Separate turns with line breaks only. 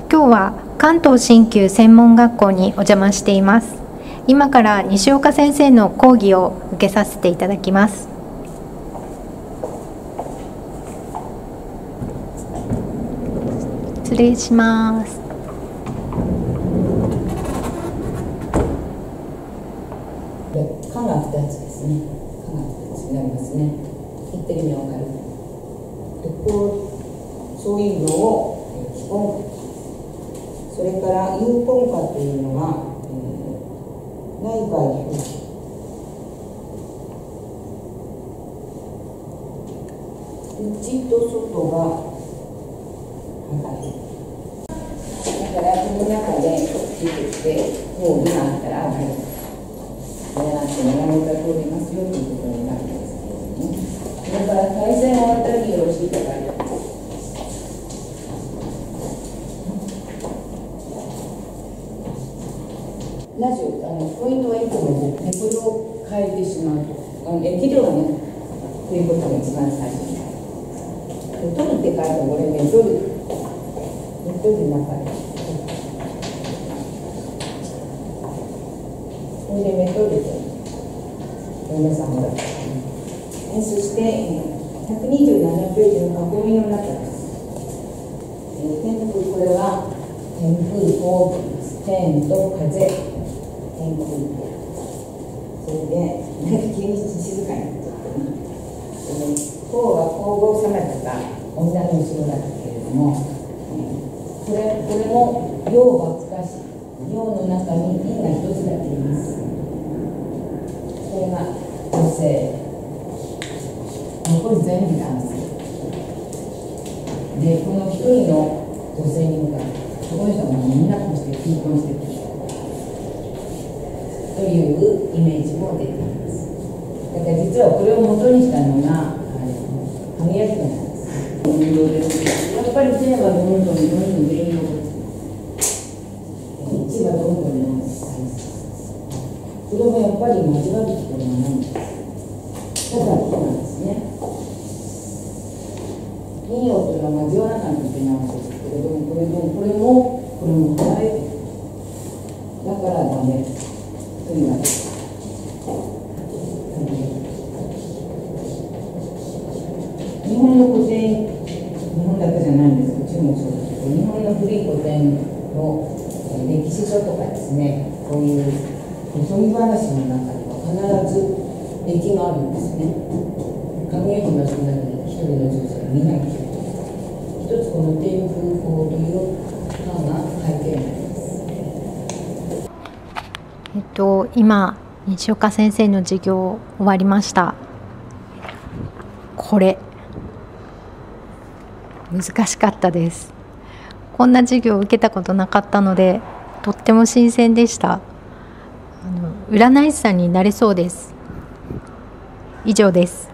今日は関東鍼灸専門学校にお邪魔しています。今から西岡先生の講義を受けさせていただきます。失礼します。
科が2つですね。科が2つになりますね。言ってる意味わかる。そういうのを基本、それから有根科というのが、内外不治、内と外が測る。だからこの中で出てきて、講義があったら上がる。これなんてやめた通りますよということになるんですけれども、それから対戦終わったらよろしいか書いてあります。ラジオ、ポイントはいつもね、これを変えてしまうと、適量がね、ということが一番最初に。取るって書いてある、これね、取るの中で。これでメトルと、皆さんもらって、そして、127ページの囲みの中です。これは天風法と言います。天と風。天空それで、急に静かになっちゃってね。法は皇后様とか女の後ろだったけれども、これも陽は深し、陽の中に陰が一つだけいます。これが女性。残り全部男性。で、この一人の女性に向かって、この人はみんなこうして金婚してくる。というイメージも出ています。だから実はこれを元にしたのが神谷家なんです。やっぱり天はどんどん上に上る。地はどんどんこれもやっぱり交わるところがないんです。ただそうなんですね。陰陽というのは交わらないといけないんですけれども、これも離れてる。だからダメ。日本の古典、日本だけじゃないんですけど、中国そうですけど、日本の古い古典の歴史書とかですね、こういう細見話の中には必ず歴があるんですね。かぐや姫の中に一人の女性が見ないという。一つこの天風法という科が背景になります。
今西岡先生の授業終わりました。これ難しかったです。こんな授業を受けたことなかったのでとっても新鮮でした。占い師さんになれそうです。以上です。